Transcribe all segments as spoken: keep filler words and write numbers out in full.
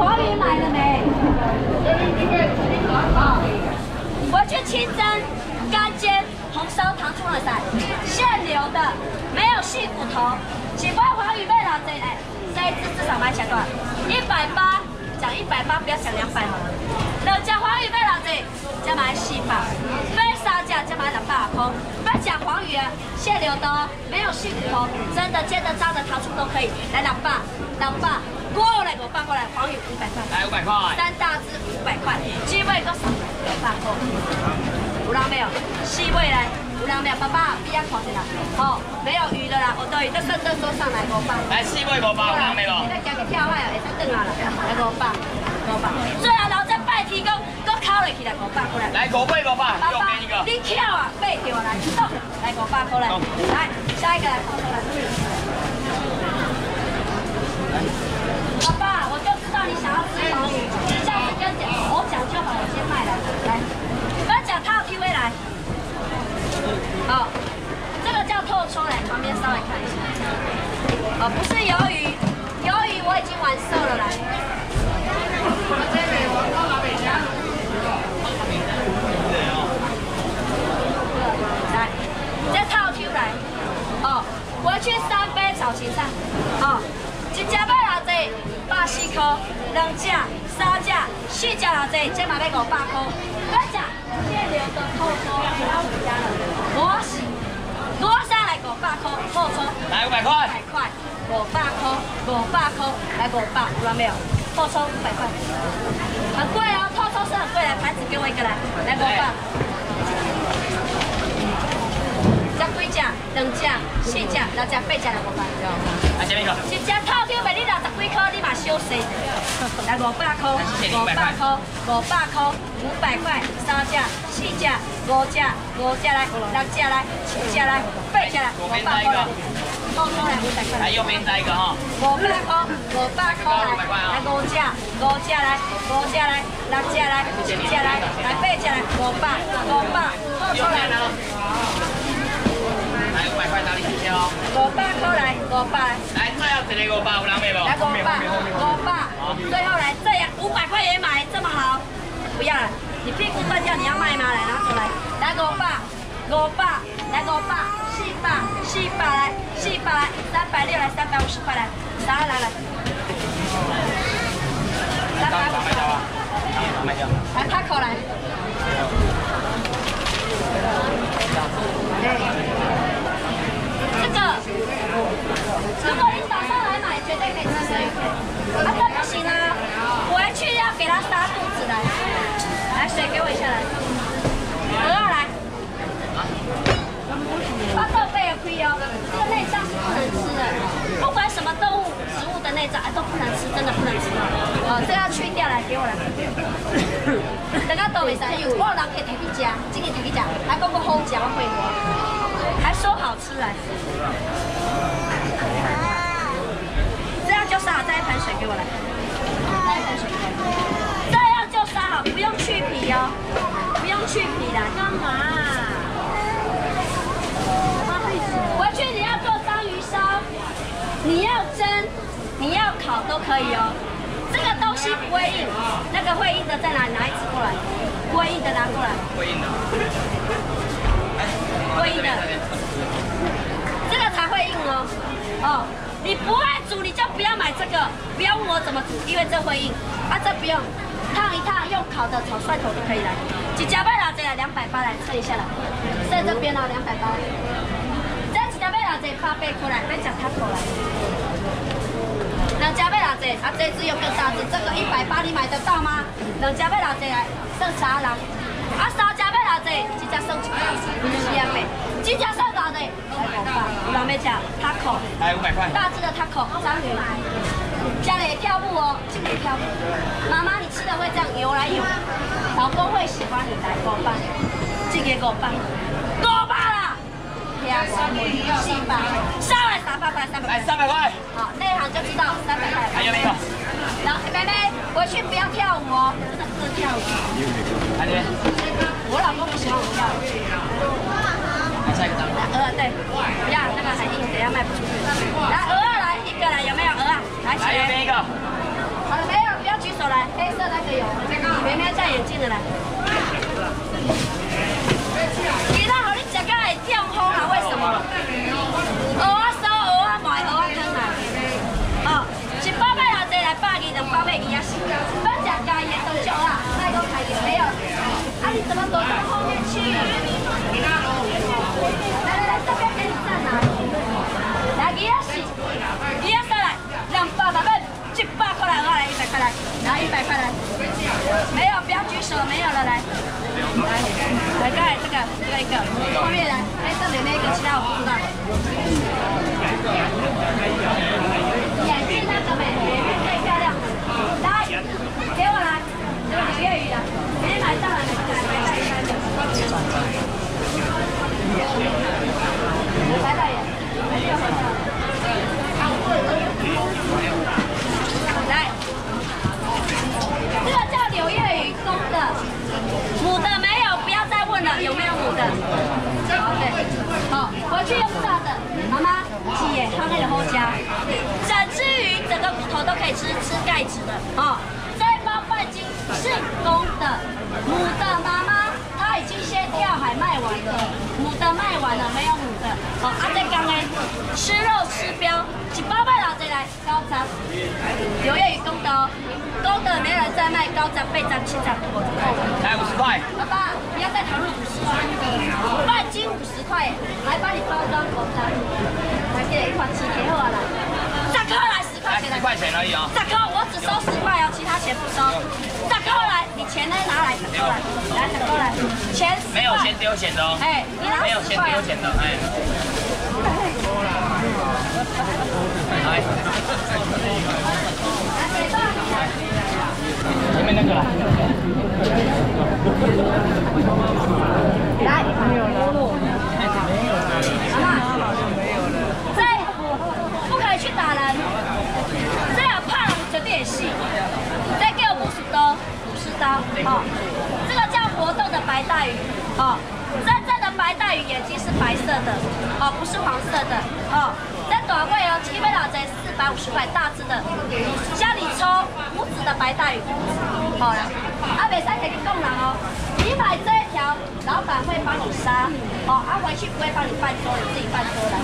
黄鱼买了没？好，我去清蒸、干煎、红烧糖醋肉菜，现流的，没有细骨头。喜欢黄鱼贝老贼，哎，这一只至少买起来多少？一百八，讲一百八，不要讲两百好了。两只黄鱼贝老贼，加买四百，买三只加买两百块。不要讲黄鱼啊，现流的哦，没有细骨头，真的煎的、炸的、糖醋都可以。来两百，两百。过来，给我搬过来，黄鱼五百块， 来五百块， 三大只五百块，鸡尾都少两百块，有人没有？细尾来，有人没有？爸爸，边看一下，好，没有鱼的啦，我对，这剩这桌上来五百。 来细尾五百，有人没有？ 你再加个跳海哦，会使转啊啦，来五百，五百。最后老再拜天公，搁考落去来五百过来。 来五百五百，又给你一个。 你跳啊，背跳来，动，来五百过来。来，下一个来，放出来。爸爸，我就知道你想要吃黄鱼，下次跟讲我讲就好，我先卖了。来，不要讲套 T V 来。好，这个叫透抽，来旁边稍微看一下。哦，不是鱿鱼，鱿鱼我已经完售了，来。来，这套 Q 来。哦，我去三杯炒芹菜。哦。一只买偌济，百四块；两只、三只、四只偌济，这嘛要五百块。我只现流的透抽，其他五家了。螺丝，螺丝来五百块，透抽。 来五百块。 五百块，五百块，五百块，来五百，有了没有？透抽五百块，很贵哦，透抽是很贵的，牌子给我一个来，来五百。只几只？两只、四只、六只、八只来五百。 来下面一个。 一只套票卖你六十几块，你嘛小细。来五百块，五百块，五百块，五百块，三只、四只、五只、五只来，六只来，七只来，八只来，五百块。套抽来五百块。 来右边再一个哈。 五百块，五百块来，来五只，五只来，五只来，六只来，七只来，来八只来，五百，五百，套抽来。 来五百块哪里去挑？ 五百块来，五百。 来，最后一个五百，有人没有？ 来五百，五百。最后来这样五百块也买，这么好？不要了，你屁股断掉，你要卖吗？来拿出来，来五百，五百，来五百，四百，四百来，四百来，三百六来，三百五十块来，啥来来？三百五十块。 卖掉。 来他口来。这个，如果你早上来买，绝对可以吃生鱼片。啊，这不行啊，回去要给它杀肚子来。来，水给我一下来。鹅啊来。巴豆贝也可以哦，这个内脏是不能吃的，不管什么动物、植物的内脏，哎都不能吃，真的不能吃。哦，这要去掉来，给我来。等下都袂使用，我有人可以提去吃，今日提去吃，还讲个好食，我会我，还说好吃来。这样就杀好，再一盆水给我来，再一盆水给我来。这样就杀好，不用去皮哦，不用去皮啦。干嘛？回去你要做章鱼烧，你要蒸，你要烤都可以哦。这个东西不会硬，那个会硬的在哪里？拿一只过来，不会硬的拿过来。 会硬的。 会硬的，这个才会硬哦。哦，你不会煮你就不要买这个，不要问我怎么煮，因为这会硬。啊，这不用，烫一烫，用烤的炒蒜头都可以来。几夹贝老贼来两百八来称一下来，在这边哦两百八。这几夹贝老贼怕背过来，别讲他口来。两家贝老贼，啊，这只有更大只，这个一百八你买得到吗？两家贝老贼来，剩啥人？啊，三家贝老贼，一只剩一百，不是两百，几只剩多少的？来五百，有人要吃taco， 来五百块， 大只的taco，章鱼，家里跳舞哦，这里跳舞。妈妈，你吃的会这样游来游，老公会喜欢你来五百，这个五百，五百啦。四百，稍微三百块，三百块， 来三百块。 好，内行就知道三百块。 还有没有？ 然后妹妹回去不要跳舞哦，真的不能跳舞。 来这边。 我老公不喜欢我跳舞。 来下一个章。 来鹅对，不要那个很硬，等下卖不出去。来鹅来一个来，有没有鹅啊？来起来。 来右边一个。 好了没有？不要举手， 黑色那个有，妹妹戴眼镜的来。其他好你食到会中风啊？为什么？蚵仔酥、蚵仔糜、蚵仔汤啊。哦，一包买偌济来百二，两包买二啊四。本食家盐都少啦，卖都开掉没有。啊，你怎么躲到后面去？来来来，这边给你站哪里？来二啊四，二啊三来，两包咱们一百块来，我来一百块来，来一百块来。没有，不要举手，没有了来。来，来盖这个，这个一个，后面来，黑色妹妹一个，其他我不知道。眼睛那个美，最漂亮。来，给我来，这个刘月雨的，没买到了，你来买买买的。白大爷，没有回到。来，这个叫柳叶鱼公的，母的没有，不要再问了，有没有母的？好，对，好，回去用炸的，妈妈，是耶，它那个好吃，整只鱼整个骨头都可以吃，吃钙质的，哦，这一包半斤是公的，母的妈妈她已经先跳海卖完了，母的卖完了，没有母的，好，啊这刚呢，吃肉吃膘，一包卖老贼来，高涨，柳叶鱼公的哦。公的没人在卖，高涨、倍涨、七涨，我来五十块。 爸爸，不要再讨论五十了，半斤五十块，来帮你包装口罩，来给一款七贴好来，十颗来十块钱， 十块钱而已哦。 十颗我只收十块哦，其他钱不收。十颗来，你钱呢拿来，十颗来，来十颗来，钱没有先丢钱的哦。 哎，你拿没有先丢钱的，哎。来。前面那个啦。 来，没有了。妈妈，这不可以去打人，这样怕人绝对也是。这给我五十刀，五十刀，哦，这个叫活动的白带鱼，哦，真正的白带鱼眼睛是白色的，哦，不是黄色的，哦。这短位哦，七杯老贼四百五十块，大只的，家里抽五指的白带鱼，好了，啊，袂使给你供人哦。你买这一条，老板会帮你杀，哦，啊，回去不会帮你拌桌，你自己拌桌来。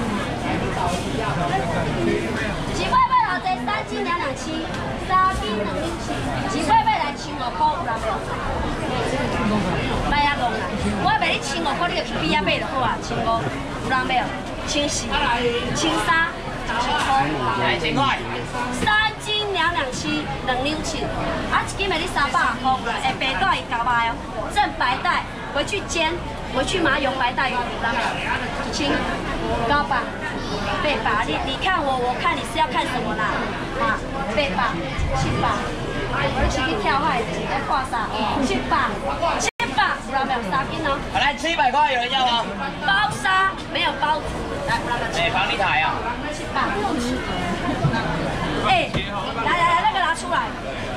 几块杯老贼三斤两两七，三斤两两七，几块杯来千五块有人没有？卖啊弄啦，我卖你千五块，你就去比啊买就好啊，千五有人没有？千四、千三、千块， 来千块， 三斤两两七，两两七，啊，一斤卖你三百块，哎，白带鱼搞白哦，正白带，回去煎，回去麻油白带鱼，然后一斤高吧，八百，你你看我，我看你是要看什么啦？啊，八百、七百，我去去跳海，在挂啥？七百。有人没有杀金哦？ 来七百块，有人要吗？ 包沙没有包子，来，有人没有？ 哎，房地台啊。 七百。哎，来来来，那个拿出来。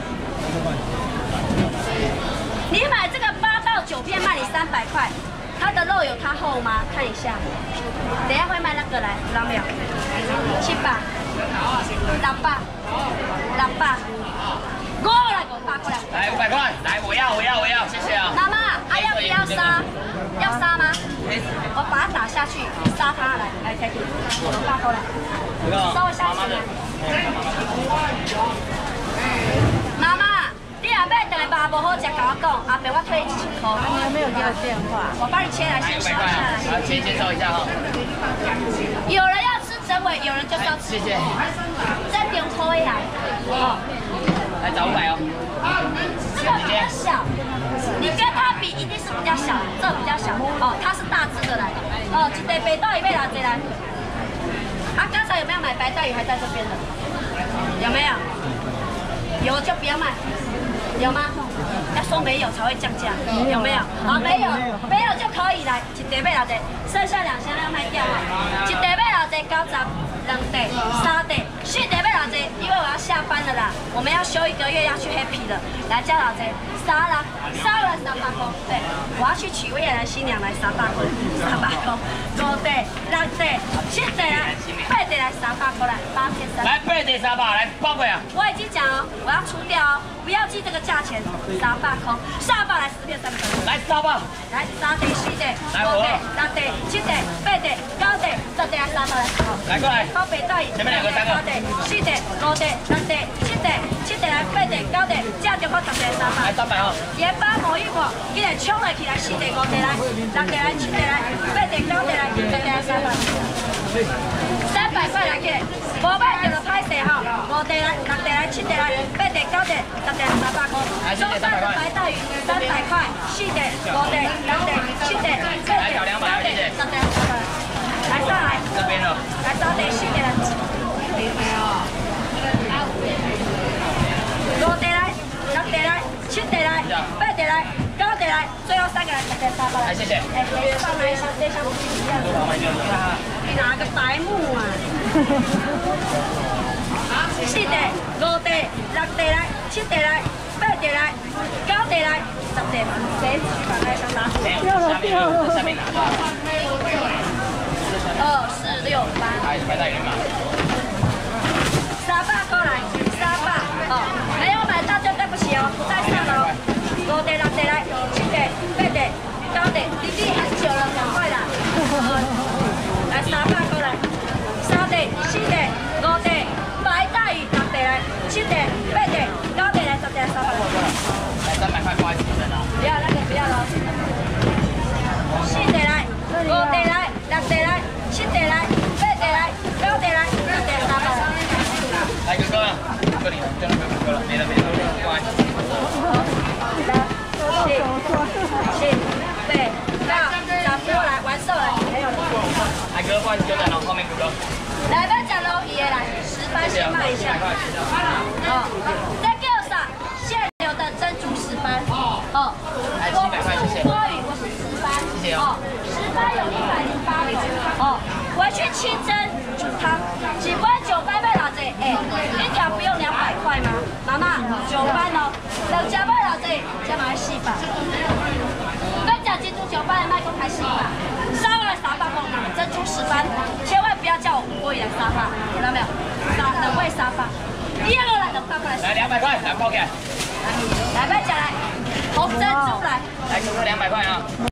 你买这个八到九片卖你三百块，它的肉有它厚吗？看一下。等一下会卖那个来，有人没有？七百。六百。六百。过来，给我发过来。 来五百块，来我要我要我要，谢谢啊。 妈妈，啊要不要杀？要杀吗？我把它打下去，杀它来，来 take it，我发过来，稍微下去来。妈妈，你若买等下爸不好食，跟我讲，阿伯我退一千块。 你有没有给我电话？ 我帮你切来，先收下来。 好，先接收一下哈。 有人要吃整尾，有人就是要吃。 谢谢。 再点抽一来。哦。 来找五百哦。 这个比较小，你跟它比一定是比较小，这比较小哦，它是大只的来。哦，一袋白带鱼要拿这来。啊，刚才有没有买白带鱼还在这边的？有没有？有就不要卖，有吗？要说没有才会降价，有没有？啊，没有，没有就可以来，一袋要拿这，剩下两箱要卖掉啊，一袋要拿这九十。 两地、三地、四地要偌济？因为我要下班了啦，我们要休一个月，要去 happy 了。来加偌济？三人，三人三百块。对，我要去娶未来的新娘来三百块，三百块。五地、六地、七地来，八地来三百块来，八千三。 来八地三百，来报贵啊！ 我已经讲哦，我要出掉哦，不要记这个价钱，三百块，三百来十片三百。 来三百。 来三地、四地、五地、六地、七地、八地、九地、十地来三百来。 来过来。 靠北大椅。 前面两个三个。 四地、五地、六地、七地、七地来八地、九地，价就靠十地来三百。 来三百哦。 盐巴抹一抹，一人冲了起来，四地、五地来，六地来，七地来，八地、九地来，十地来三百。三百块来起，无买就歹势吼。五地来，六地来，七地来，八地、九地，十地来三百块。中山的白带鱼三百块，四地、五地、六地、七地、八地、九地，十地来三百。来上来。 这边了。 来三地、四地来。五地来，六地来，七地来，八地来，九地来，最后三个来十地三百。 来，谢谢。 哎，上来一下，这箱不一样。你哪个白目啊？四地、五地、六地来，七地来，八地来，九地来，十地嘛。谁举板来上打？ 掉了掉了。下面拿到。 二四六八。 还是白带鱼嘛？ 三百过来，三百。哦，没有买到就对不起哦，不再上了。五地、六地来，七地、八地、九地，离地很久了，赶快啦！来三百过来，三地、四地、五地，白带鱼，六地来，七地、八地、九地来，十地来三百。 来三百块，不好意思，真的。 不要那个，不要了。四地来，五地来，六地来，七地来，八地来，九地来，十地来三百。 来哥哥，哥你了，真的没有哥哥了，没了没了，不好意思。 七、七、八、九、十过来完售了，没有了。 来哥，不好意思，就在后面哥哥。 来，不要讲喽，爷爷来，十番先卖一下。哦，再给我啥？现流的珍珠石斑。哦， 来七百块，谢谢。 波鱼，我是石斑。 谢谢哦。 石斑有一百零八元。哦，回去清蒸煮汤，几杯九杯卖偌济？哎，一条不用两百块吗？妈妈，九班哦，两家卖偌济？加买四百。跟讲珍珠九班的卖公开四百，杀了三百公珍珠石斑，千万不要叫我吴波鱼来杀吧，听到没有？杀冷味杀吧。第二个来冷饭过来。 来两百块，来包给。 来，不要讲来，红珍珠来。 来哥哥两百块啊。